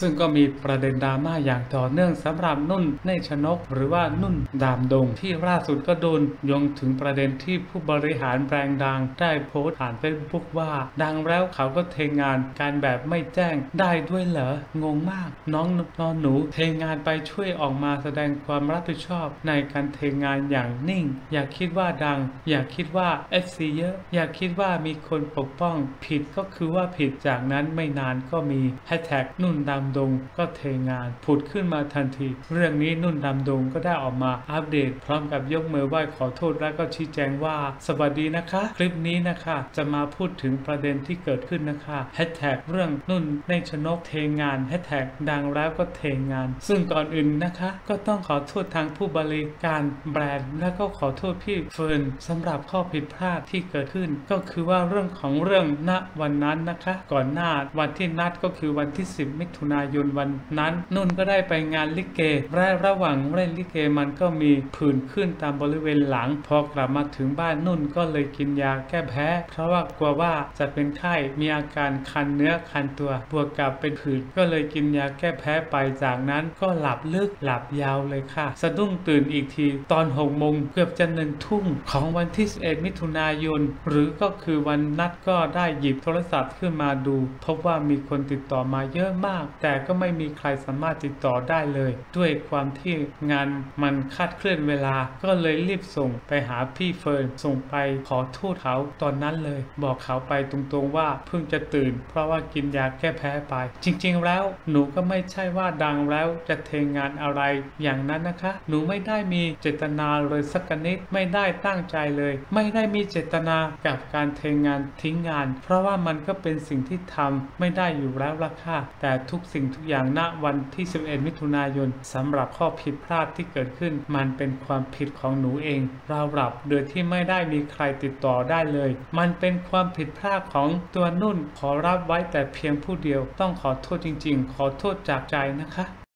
ซึ่งก็มีประเด็นดราม่าอย่างต่อเนื่องสำหรับนุ่นเนชนกหรือว่านุ่นดามดงที่ล่าสุดก็โดนโยงถึงประเด็นที่ผู้บริหารแบรนด์ดังได้โพสต์ผ่านเฟซบุ๊กว่าดังแล้วเขาก็เทงานการแบบไม่แจ้งได้ด้วยเหรองงมากน้องหนูเทงานไปช่วยออกมาแสดงความรับผิดชอบในการเทงานอย่างนิ่งอย่าคิดว่าดังอย่าคิดว่า FC เยอะอย่าคิดว่ามีคนปกป้องผิดก็คือว่าผิดจากนั้นไม่นานก็มีแฮชแท็กนุ่นดำดงก็เทงานผุดขึ้นมาทันทีเรื่องนี้นุ่นดำดงก็ได้ออกมาอัปเดตพร้อมกับยกมือไหว้ขอโทษและก็ชี้แจงว่าสวัสดีนะคะคลิปนี้นะคะจะมาพูดถึงประเด็นที่เกิดขึ้นนะคะแฮชแท็กเรื่องนุ่นเนชนกเทงานแฮชแท็กดังแล้วก็เทงานซึ่งก่อนอื่นนะคะก็ต้องขอโทษทางผู้บริการแบรนด์และก็ขอโทษพี่เฟิร์นสำหรับข้อผิดพลาดที่เกิดขึ้นก็คือว่าเรื่องของเรื่องณวันนั้นนะคะก่อนหน้าวันที่นัดก็คือวันที่10มิถุนายนวันนั้นนุ่นก็ได้ไปงานลิเกและระหว่างเล่นลิเกมันก็มีผื่นขึ้นตามบริเวณหลังพอกลับมาถึงบ้านนุ่นก็เลยกินยาแก้แพ้เพราะว่ากลัวว่าจะเป็นไข้มีอาการคันเนื้อคันตัวบวกกับเป็นผื่นก็เลยกินยาแก้แพ้ไปจากนั้นก็หลับลึกหลับยาวเลยค่ะสะดุ้งตื่นอีกทีตอน6 โมงเกือบจะ1 ทุ่มของวันที่11มิถุนายนหรือก็คือวันนัดก็ได้หยิบโทรศัพท์ขึ้นมาดูพบว่ามีคนติดต่อมาเยอะมากแต่ก็ไม่มีใครสามารถติดต่อได้เลยด้วยความที่งานมันคาดเคลื่อนเวลาก็เลยรีบส่งไปหาพี่เฟิร์นส่งไปขอโทษเขาตอนนั้นเลยบอกเขาไปตรงๆว่าเพิ่งจะตื่นเพราะว่ากินยาแก้แพ้ไปจริงๆแล้วหนูก็ไม่ใช่ว่าดังแล้วจะเทงานอะไรอย่างนั้นนะคะหนูไม่ได้มีเจตนาเลยสักนิดไม่ได้ตั้งใจเลยไม่ได้มีเจตนากับการเทงานทิ้งงานเพราะว่ามันก็เป็นสิ่งที่ทำไม่ได้อยู่แล้วล่ะค่ะแต่ทุกสิ่งทุกอย่างณวันที่11มิถุนายนสำหรับข้อผิดพลาดที่เกิดขึ้นมันเป็นความผิดของหนูเองเราหลับโดยที่ไม่ได้มีใครติดต่อได้เลยมันเป็นความผิดพลาดของตัวนุ่นขอรับไว้แต่เพียงผู้เดียวต้องขอโทษจริงๆขอโทษจากใจนะคะ